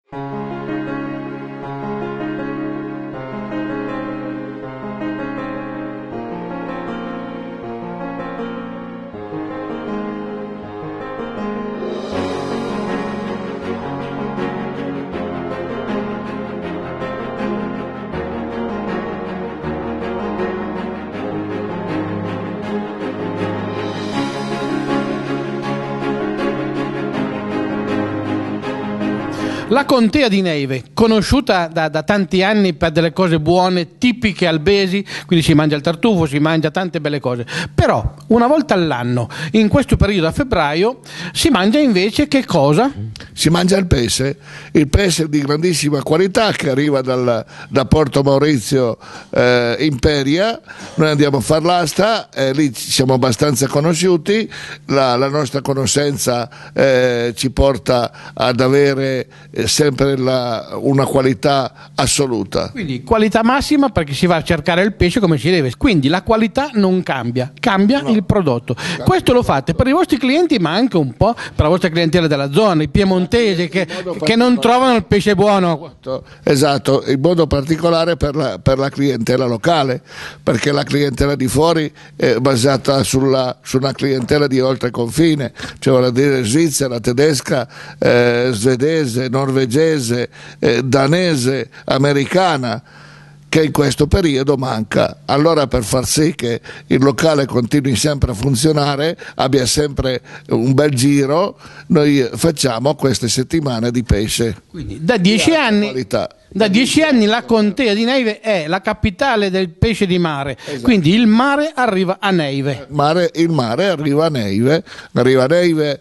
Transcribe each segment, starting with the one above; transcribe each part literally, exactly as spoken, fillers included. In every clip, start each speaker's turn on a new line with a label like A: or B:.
A: La contea di Neive, conosciuta da, da tanti anni per delle cose buone, tipiche albesi, quindi si mangia il tartufo, si mangia tante belle cose, però una volta all'anno, in questo periodo a febbraio, si mangia invece che cosa?
B: Si mangia il pesce, il pesce di grandissima qualità che arriva dal, da Porto Maurizio eh, Imperia. Noi andiamo a far l'asta, eh, lì siamo abbastanza conosciuti, la, la nostra conoscenza eh, ci porta ad avere sempre la, una qualità assoluta.
A: Quindi qualità massima perché si va a cercare il pesce come si deve, quindi la qualità non cambia, cambia no. il prodotto. Cambia Questo lo fate per i vostri clienti ma anche un po' per la vostra clientela della zona, i piemontesi che, che non trovano il pesce buono.
B: Esatto, in modo particolare per la, per la clientela locale, perché la clientela di fuori è basata sulla, su una clientela di oltre confine, cioè vuol dire svizzera, tedesca, eh, svedese, norvegese, eh, danese, americana, che in questo periodo manca. Allora, per far sì che il locale continui sempre a funzionare, abbia sempre un bel giro, noi facciamo queste settimane di pesce.
A: Quindi da dieci anni, da dieci anni la contea di Neive è la capitale del pesce di mare, esatto. Quindi il mare arriva a Neive.
B: Mare, il mare arriva a Neive, arriva a Neive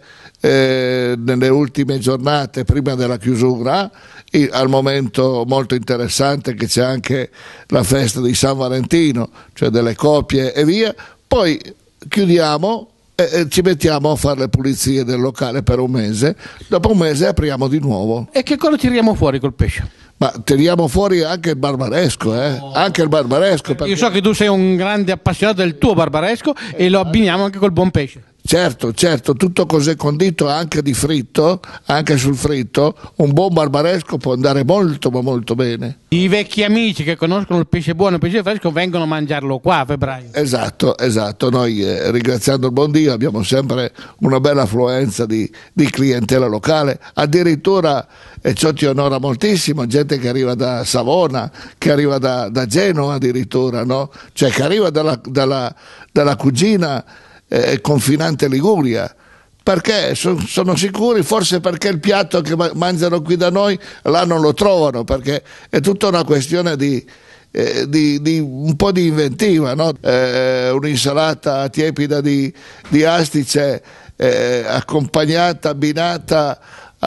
B: eh, nelle ultime giornate prima della chiusura. Al momento molto interessante che c'è anche la festa di San Valentino, cioè delle coppie e via, poi chiudiamo e, e ci mettiamo a fare le pulizie del locale per un mese, dopo un mese apriamo di nuovo.
A: E che cosa tiriamo fuori col pesce?
B: Ma tiriamo fuori anche il barbaresco, eh? oh. anche il barbaresco.
A: Perché... Io so che tu sei un grande appassionato del tuo barbaresco eh, e lo abbiniamo anche col buon pesce.
B: Certo, certo, tutto così condito anche di fritto, anche sul fritto, un buon barbaresco può andare molto ma molto bene.
A: I vecchi amici che conoscono il pesce buono e il pesce fresco vengono a mangiarlo qua a febbraio.
B: Esatto, esatto, noi eh, ringraziando il buon Dio abbiamo sempre una bella affluenza di, di clientela locale, addirittura, e ciò ti onora moltissimo, gente che arriva da Savona, che arriva da, da Genova addirittura, no? Cioè che arriva dalla, dalla, dalla cugina Eh, confinante Liguria, perché so, sono sicuri, forse perché il piatto che mangiano qui da noi là non lo trovano, perché è tutta una questione di, eh, di, di un po' di inventiva, no? eh, un'insalata tiepida di, di astice eh, accompagnata, abbinata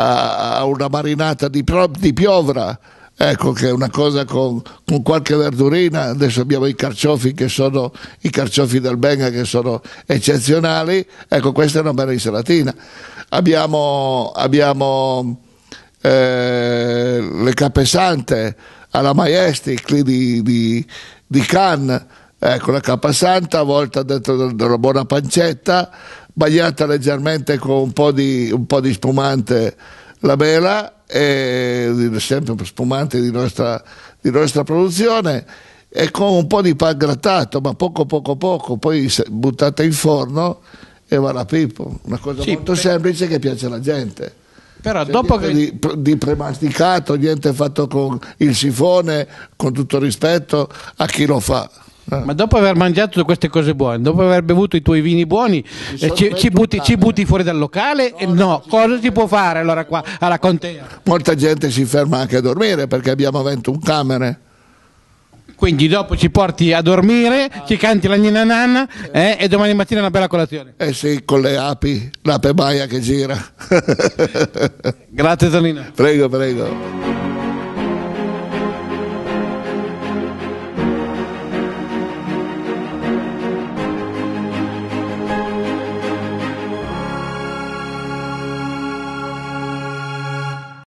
B: a, a una marinata di, di piovra. Ecco che è una cosa con, con qualche verdurina. Adesso abbiamo i carciofi che sono i carciofi del Benga che sono eccezionali. Ecco, questa è una bella insalatina. Abbiamo, abbiamo eh, le capesante alla Majestic lì di, di, di Cannes. Ecco, la capasanta avvolta dentro della buona pancetta, bagnata leggermente con un po' di, un po' di spumante la mela, e sempre spumante di nostra, di nostra produzione, e con un po' di pan grattato, ma poco poco poco, poi buttata in forno e va la pippo, una cosa sì, molto per... semplice che piace alla gente.
A: Però cioè, dopo che...
B: di, di premasticato, niente fatto con il sifone, con tutto rispetto a chi lo fa.
A: Ma dopo aver mangiato queste cose buone, dopo aver bevuto i tuoi vini buoni, eh, ci, ci, butti, ci butti fuori dal locale? No, no. Cosa si può fare allora qua alla contea?
B: Molta gente si ferma anche a dormire perché abbiamo ventuno camere.
A: Quindi dopo ci porti a dormire, ci canti la nina nanna eh, e domani mattina una bella colazione.
B: Eh sì, con le api, l'ape baia che gira.
A: Grazie Tonino.
B: Prego, prego.